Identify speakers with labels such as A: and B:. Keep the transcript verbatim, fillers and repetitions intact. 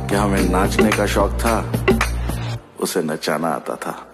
A: कि हमें नाचने का शौक था, उसे नचाना आता था।